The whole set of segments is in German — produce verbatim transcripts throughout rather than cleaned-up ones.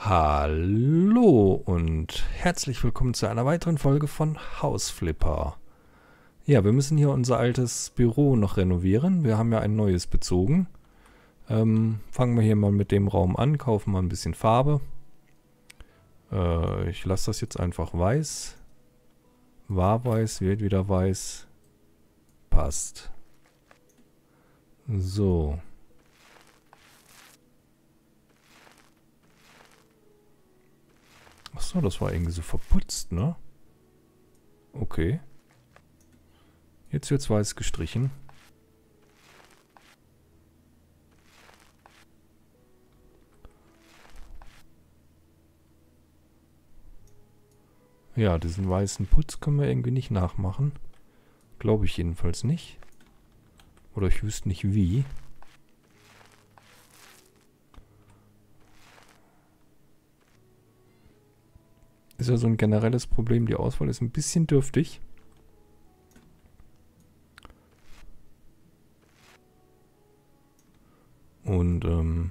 Hallo und herzlich willkommen zu einer weiteren Folge von Hausflipper. Ja, wir müssen hier unser altes Büro noch renovieren. Wir haben ja ein neues bezogen. Ähm, fangen wir hier mal mit dem Raum an, kaufen mal ein bisschen Farbe. Äh, ich lasse das jetzt einfach weiß. War weiß, wird wieder weiß. Passt. So. Achso, das war irgendwie so verputzt, ne? Okay. Jetzt wird's weiß gestrichen. Ja, diesen weißen Putz können wir irgendwie nicht nachmachen. Glaube ich jedenfalls nicht. Oder ich wüsste nicht wie. Ist ja so ein generelles Problem. Die Auswahl ist ein bisschen dürftig. Und, ähm...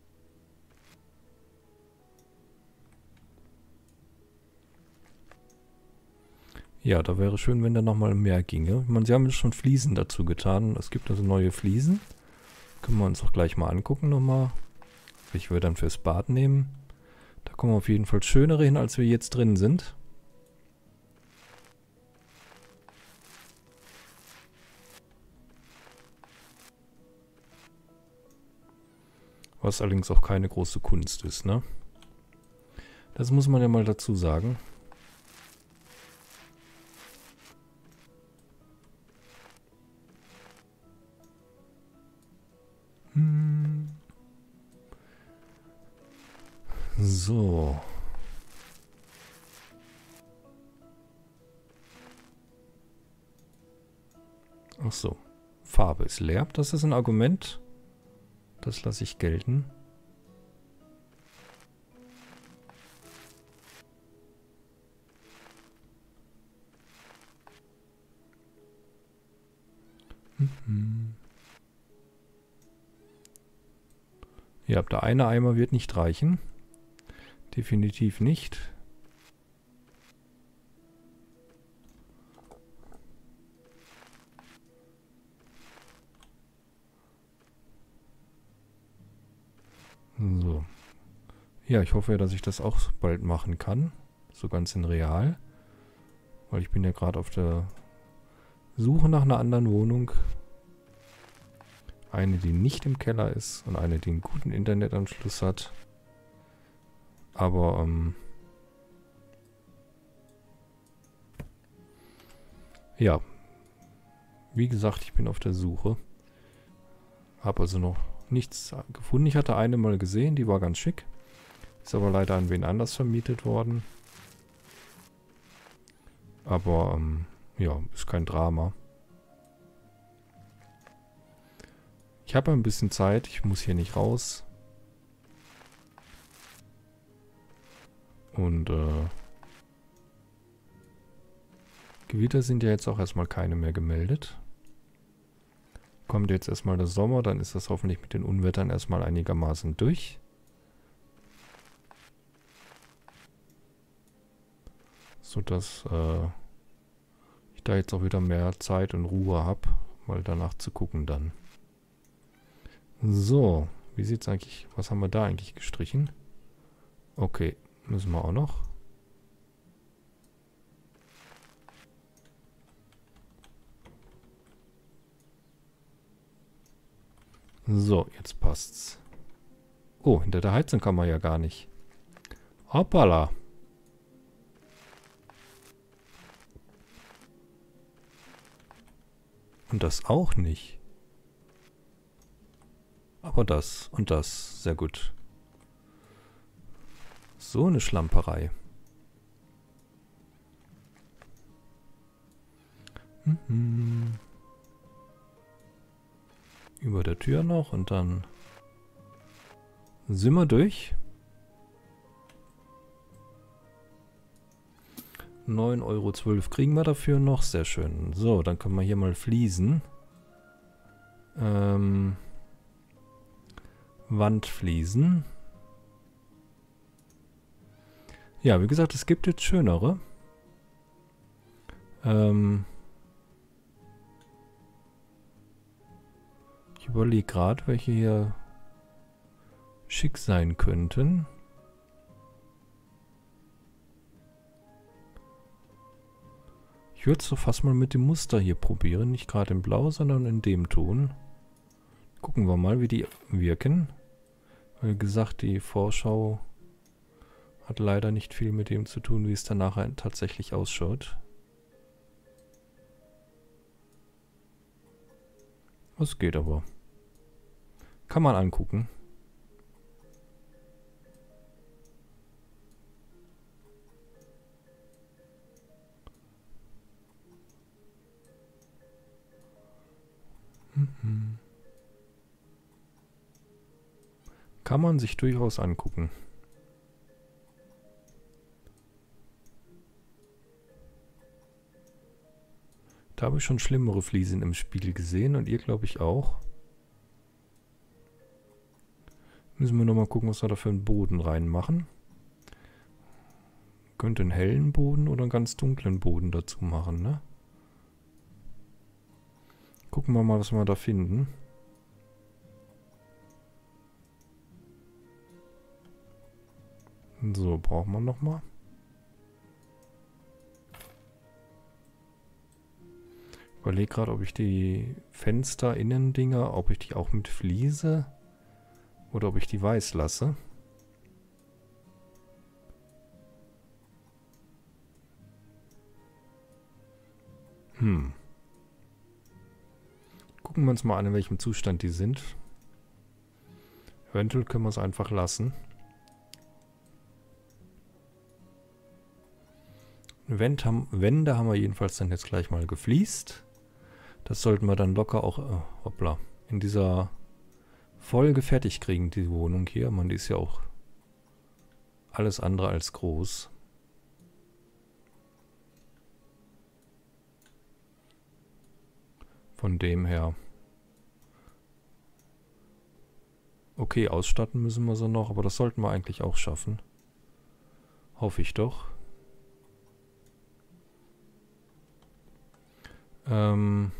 ja, da wäre schön, wenn da nochmal mehr ginge. Man, sie haben jetzt schon Fliesen dazu getan. Es gibt also neue Fliesen. Können wir uns auch gleich mal angucken nochmal. Welche wir dann fürs Bad nehmen. Da kommen auf jeden Fall schönere hin, als wir jetzt drin sind. Was allerdings auch keine große Kunst ist, ne? Das muss man ja mal dazu sagen. Hm. So. Ach so. Farbe ist leer. Das ist ein Argument. Das lasse ich gelten. Mhm. Ja, der eine Eimer wird nicht reichen. Definitiv nicht. So. Ja, ich hoffe ja, dass ich das auch bald machen kann. So ganz in real. Weil ich bin ja gerade auf der Suche nach einer anderen Wohnung. Eine, die nicht im Keller ist und eine, die einen guten Internetanschluss hat. Aber, ähm... ja. Wie gesagt, ich bin auf der Suche. Habe also noch nichts gefunden. Ich hatte eine mal gesehen, die war ganz schick. Ist aber leider an wen anders vermietet worden. Aber, ähm, ja, ist kein Drama. Ich habe ein bisschen Zeit, ich muss hier nicht raus. Und, äh, Gewitter sind ja jetzt auch erstmal keine mehr gemeldet. Kommt jetzt erstmal der Sommer, dann ist das hoffentlich mit den Unwettern erstmal einigermaßen durch. Sodass äh, ich da jetzt auch wieder mehr Zeit und Ruhe habe, mal danach zu gucken dann. So, wie sieht's eigentlich, was haben wir da eigentlich gestrichen? Okay, müssen wir auch noch. So, jetzt passt's. Oh, hinter der Heizung kann man ja gar nicht. Hoppala. Und das auch nicht. Aber das und das. Sehr gut. So eine Schlamperei. Mhm. Über der Tür noch und dann sind wir durch. neun Euro zwölf kriegen wir dafür noch. Sehr schön. So, dann können wir hier mal fließen. Ähm, Wandfliesen. Ja, wie gesagt, es gibt jetzt schönere. Ähm ich überlege gerade, welche hier schick sein könnten. Ich würde es so fast mal mit dem Muster hier probieren. Nicht gerade in Blau, sondern in dem Ton. Gucken wir mal, wie die wirken. Wie gesagt, die Vorschau hat leider nicht viel mit dem zu tun, wie es dann nachher tatsächlich ausschaut. Das geht aber. Kann man angucken. Mhm. Kann man sich durchaus angucken. Da habe ich schon schlimmere Fliesen im Spiel gesehen und ihr glaube ich auch. Müssen wir nochmal gucken, was wir da für einen Boden reinmachen. Könnte einen hellen Boden oder einen ganz dunklen Boden dazu machen, ne? Gucken wir mal, was wir da finden. So, brauchen wir nochmal. Ich überlege gerade, ob ich die Fenster-Innendinger, ob ich die auch mit Fliese oder ob ich die weiß lasse. Hm. Gucken wir uns mal an, in welchem Zustand die sind. Eventuell können wir es einfach lassen. Wände haben, Wände haben wir jedenfalls dann jetzt gleich mal gefliest. Das sollten wir dann locker auch, äh, hoppla, in dieser Folge fertig kriegen, die Wohnung hier. Man, die ist ja auch alles andere als groß. Von dem her. Okay, ausstatten müssen wir so noch, aber das sollten wir eigentlich auch schaffen. Hoffe ich doch. Ähm...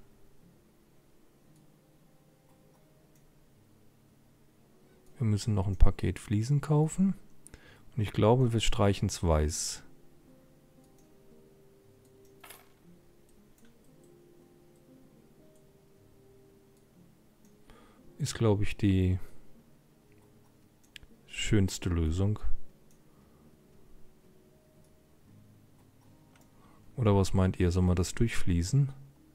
Wir müssen noch ein Paket Fliesen kaufen. Und ich glaube, wir streichen es weiß. Ist, glaube ich, die schönste Lösung. Oder was meint ihr? Soll man das durchfließen?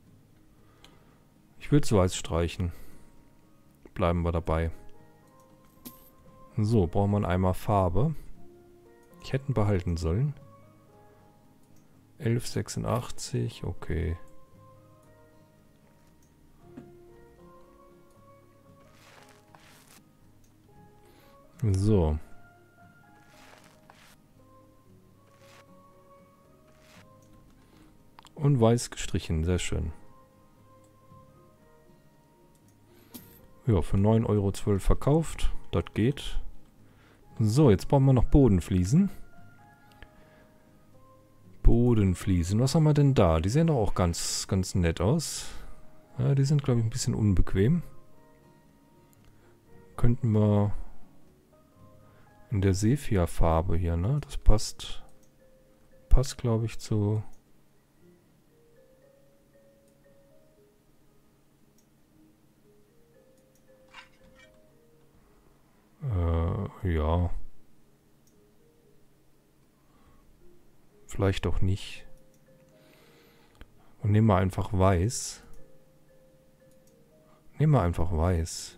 Ich würde es weiß streichen. Bleiben wir dabei. So, brauchen wir einen Eimer Farbe. Ich hätte ihn behalten sollen. elf sechsundachtzig, okay. So. Und weiß gestrichen, sehr schön. Ja, für neun Euro zwölf verkauft. Das geht. So, jetzt brauchen wir noch Bodenfliesen. Bodenfliesen. Was haben wir denn da? Die sehen doch auch ganz, ganz nett aus. Ja, die sind, glaube ich, ein bisschen unbequem. Könnten wir in der Sepia-Farbe hier, ne? Das passt, passt, glaube ich, zu... Äh, ja. Vielleicht auch nicht. Und nehmen wir einfach weiß. Nehmen wir einfach weiß.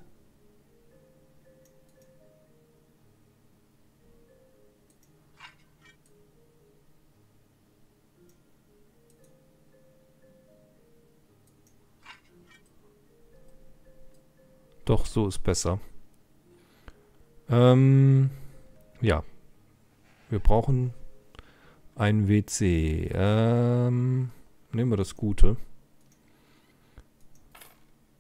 Doch, so ist besser. Ähm, ja. Wir brauchen ein W C. Ähm, nehmen wir das Gute.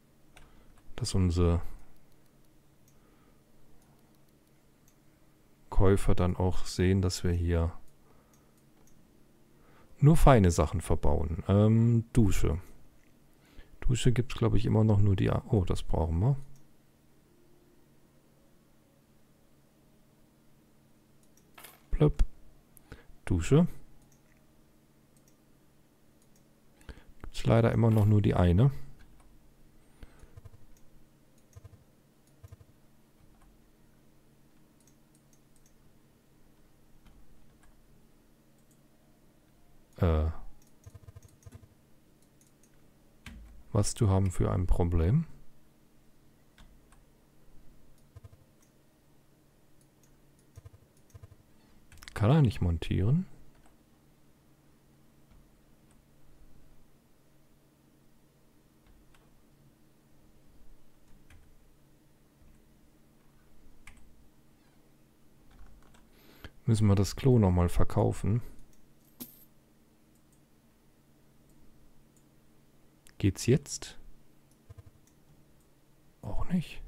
Das ist unsere Verkäufer dann auch sehen, dass wir hier nur feine Sachen verbauen. Ähm, Dusche. Dusche gibt es, glaube ich, immer noch nur die... A oh, das brauchen wir. Plöpp. Dusche. Gibt es leider immer noch nur die eine. Äh. Was du haben für ein Problem? Kann er nicht montieren? Müssen wir das Klo nochmal verkaufen? Geht's jetzt? Auch nicht.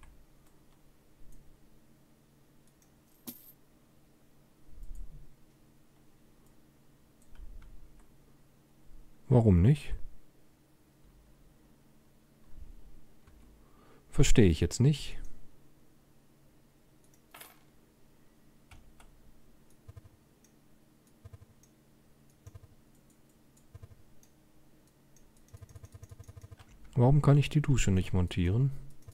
Warum nicht? Verstehe ich jetzt nicht. Warum kann ich die Dusche nicht montieren?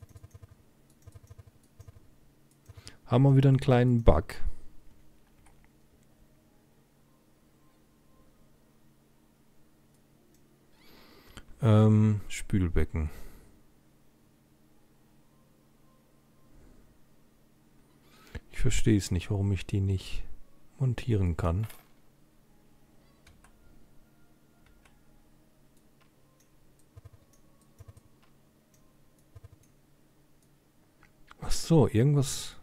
Haben wir wieder einen kleinen Bug. Ähm, Spülbecken. Ich verstehe es nicht, warum ich die nicht montieren kann. Ach so, irgendwas...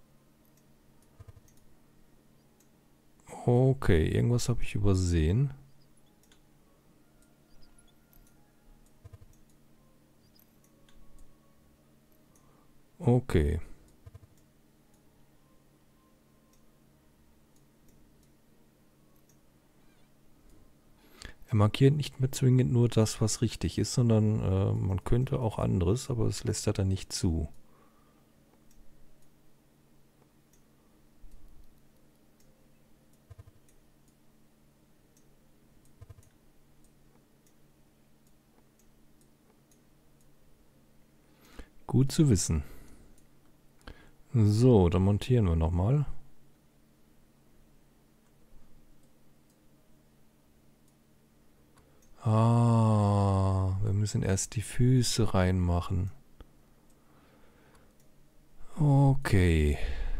Okay, irgendwas habe ich übersehen. Okay. Er markiert nicht mehr zwingend nur das, was richtig ist, sondern äh, man könnte auch anderes, aber das lässt er dann nicht zu. Gut zu wissen. So, dann montieren wir nochmal. Ah, wir müssen erst die Füße reinmachen. Okay.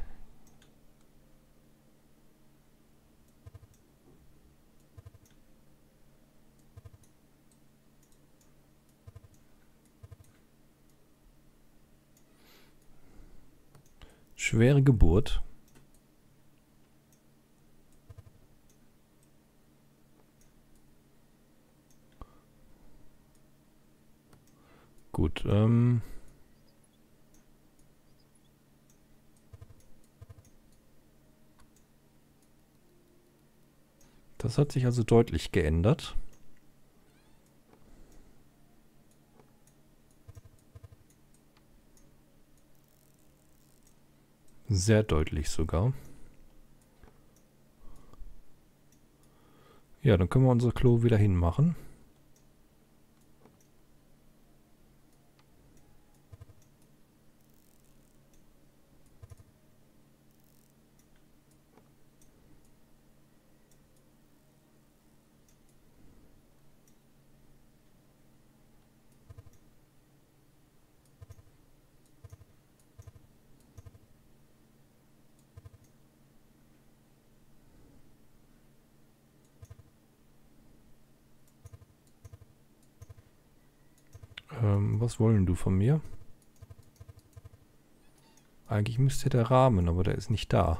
Schwere Geburt. Gut, ähm... das hat sich also deutlich geändert. Sehr deutlich sogar. Ja, dann können wir unser Klo wieder hinmachen. Ähm, was wollen du von mir? Eigentlich müsste der Rahmen, aber der ist nicht da.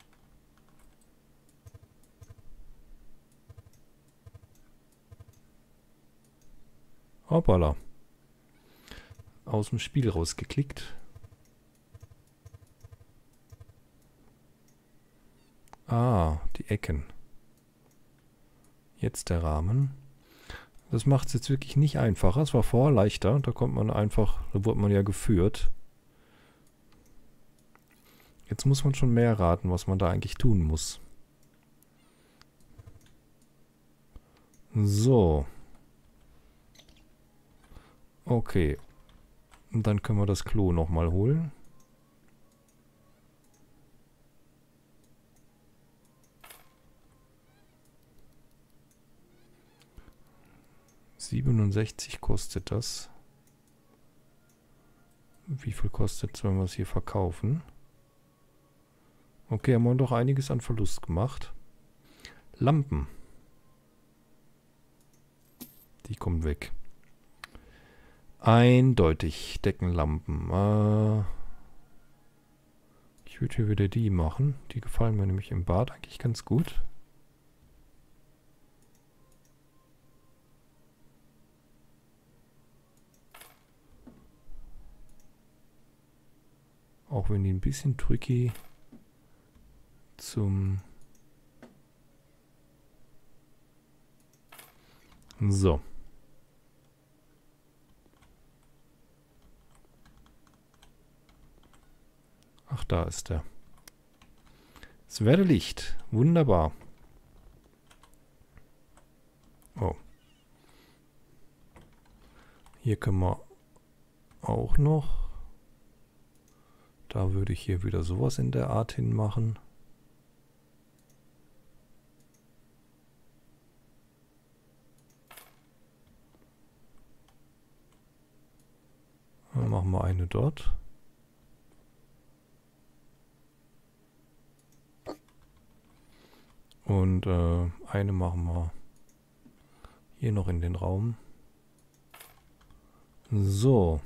Hoppala. Aus dem Spiel rausgeklickt. Ah, die Ecken. Jetzt der Rahmen. Das macht es jetzt wirklich nicht einfacher. Es war vorher leichter. Da kommt man einfach, da wurde man ja geführt. Jetzt muss man schon mehr raten, was man da eigentlich tun muss. So. Okay. Und dann können wir das Klo nochmal holen. siebenundsechzig kostet das. Wie viel kostet es, wenn wir es hier verkaufen? Okay, haben wir doch einiges an Verlust gemacht. Lampen. Die kommen weg. Eindeutig Deckenlampen. Äh, ich würde hier wieder die machen. Die gefallen mir nämlich im Bad eigentlich ganz gut. Auch wenn die ein bisschen tricky zum... So. Ach, da ist er. Es werde Licht. Wunderbar. Oh. Hier können wir auch noch... Da würde ich hier wieder sowas in der Art hinmachen. Dann machen wir eine dort. Und äh, eine machen wir hier noch in den Raum. So.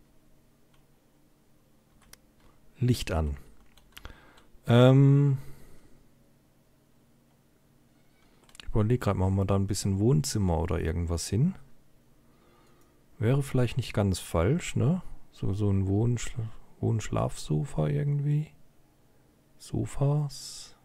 Licht an. Ähm, ich überlege gerade, machen wir da ein bisschen Wohnzimmer oder irgendwas hin. Wäre vielleicht nicht ganz falsch, ne? So, so ein Wohnschla- Wohnschlafsofa irgendwie. Sofas.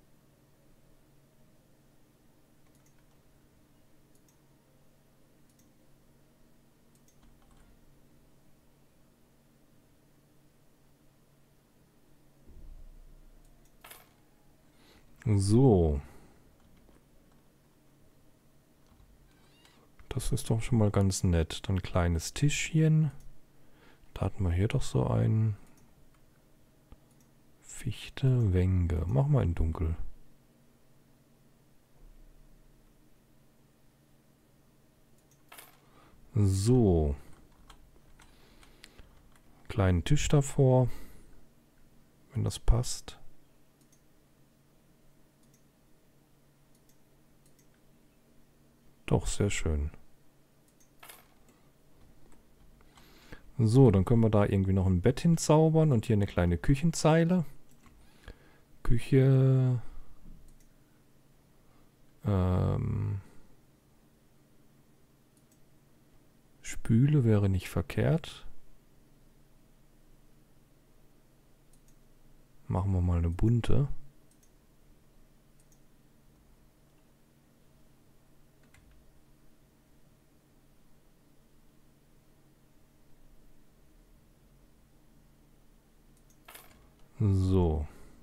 So. Das ist doch schon mal ganz nett. Dann ein kleines Tischchen. Da hatten wir hier doch so ein Fichte, Wenge. Mach mal in dunkel. So. Kleinen Tisch davor. Wenn das passt. Doch, sehr schön. So, dann können wir da irgendwie noch ein Bett hinzaubern und hier eine kleine Küchenzeile. Küche. Ähm, Spüle wäre nicht verkehrt. Machen wir mal eine bunte. So.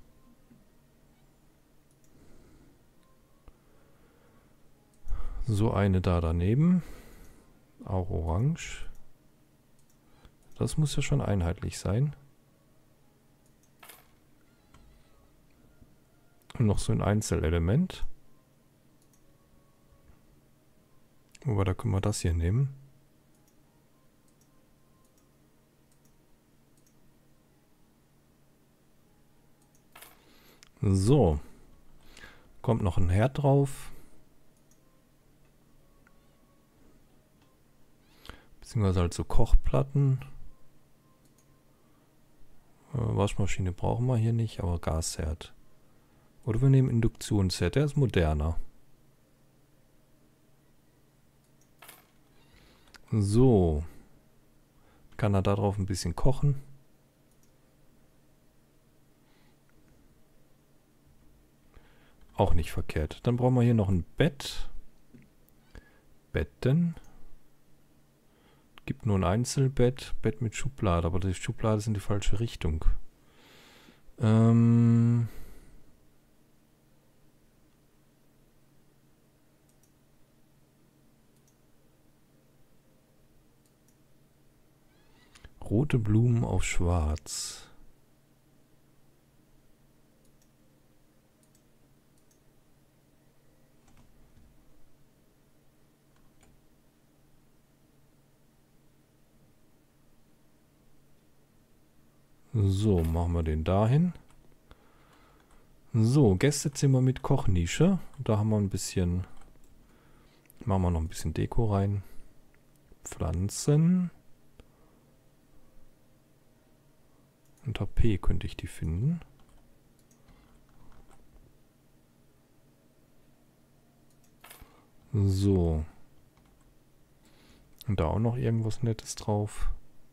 So eine da daneben. Auch orange. Das muss ja schon einheitlich sein. Und noch so ein Einzelelement. Aber da können wir das hier nehmen. So. Kommt noch ein Herd drauf. Beziehungsweise halt so Kochplatten. Äh, Waschmaschine brauchen wir hier nicht, aber Gasherd. Oder wir nehmen Induktionsherd, der ist moderner. So. Kann er da drauf ein bisschen kochen. Auch nicht verkehrt. Dann brauchen wir hier noch ein Bett. Betten. Gibt nur ein Einzelbett. Bett mit Schublade. Aber die Schublade ist in die falsche Richtung. Ähm... Rote Blumen auf schwarz. So, machen wir den dahin. So, Gästezimmer mit Kochnische. Da haben wir ein bisschen... Machen wir noch ein bisschen Deko rein. Pflanzen. Unter P könnte ich die finden. So. Und da auch noch irgendwas Nettes drauf.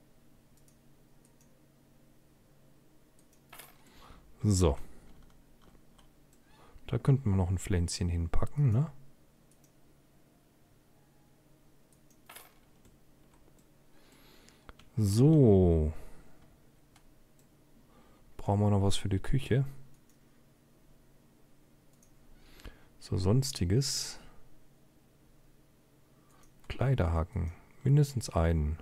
So. Da könnten wir noch ein Pflänzchen hinpacken, ne? So. Brauchen wir noch was für die Küche? So, sonstiges. Kleiderhaken. Mindestens einen.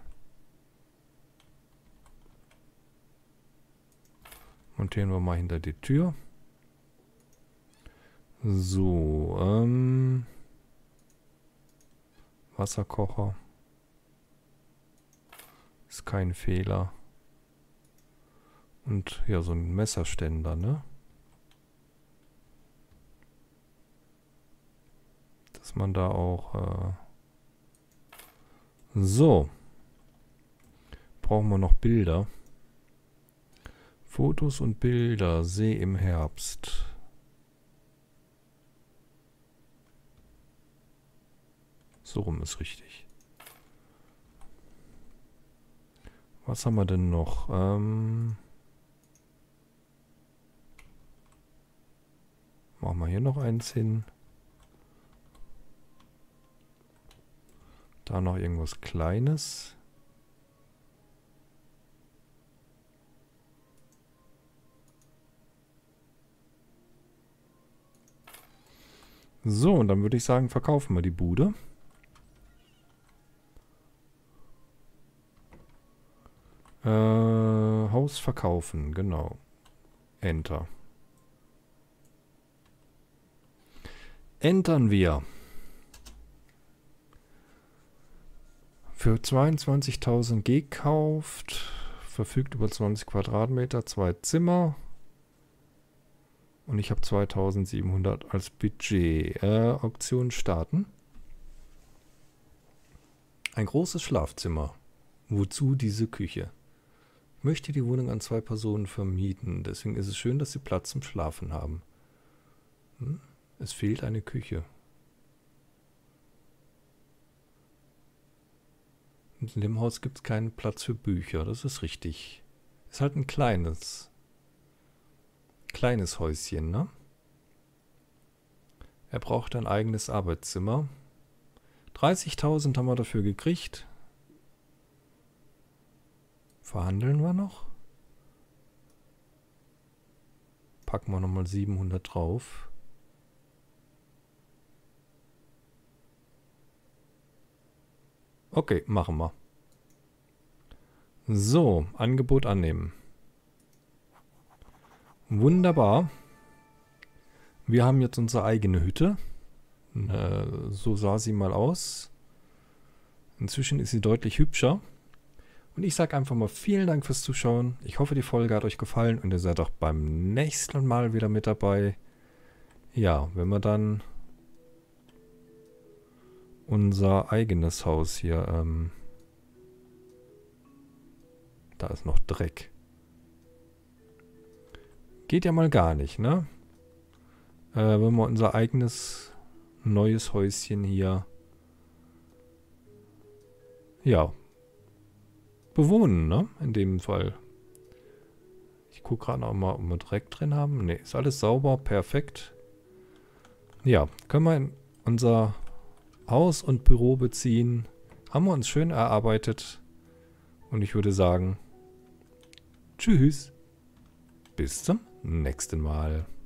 Montieren wir mal hinter die Tür. So, ähm. Wasserkocher. Ist kein Fehler. Und ja, so ein Messerständer, ne? Dass man da auch... Äh so. Brauchen wir noch Bilder. Fotos und Bilder. See im Herbst. So rum ist richtig. Was haben wir denn noch? Ähm... Machen wir hier noch eins hin. Da noch irgendwas Kleines. So, und dann würde ich sagen, verkaufen wir die Bude. Äh, Haus verkaufen, genau. Enter. Entern wir. Für zweiundzwanzigtausend gekauft. Verfügt über zwanzig Quadratmeter, zwei Zimmer. Und ich habe zweitausendsiebenhundert als Budget. Äh, Auktion starten. Ein großes Schlafzimmer. Wozu diese Küche? Ich möchte die Wohnung an zwei Personen vermieten. Deswegen ist es schön, dass sie Platz zum Schlafen haben. Hm? Es fehlt eine Küche. Und in dem Haus gibt es keinen Platz für Bücher. Das ist richtig. Ist halt ein kleines, kleines Häuschen, ne? Er braucht ein eigenes Arbeitszimmer. dreißigtausend haben wir dafür gekriegt. Verhandeln wir noch? Packen wir nochmal siebenhundert drauf. Okay, machen wir. So, Angebot annehmen. Wunderbar. Wir haben jetzt unsere eigene Hütte. Äh, so sah sie mal aus. Inzwischen ist sie deutlich hübscher. Und ich sage einfach mal vielen Dank fürs Zuschauen. Ich hoffe, die Folge hat euch gefallen und ihr seid auch beim nächsten Mal wieder mit dabei. Ja, wenn wir dann unser eigenes Haus hier, ähm, da ist noch Dreck. Geht ja mal gar nicht, ne? Äh, wenn wir unser eigenes neues Häuschen hier, ja, bewohnen, ne? In dem Fall. Ich gucke gerade noch mal, ob wir Dreck drin haben. Ne, ist alles sauber, perfekt. Ja, können wir in unser Haus und Büro beziehen. Haben wir uns schön erarbeitet. Und ich würde sagen, tschüss. Bis zum nächsten Mal.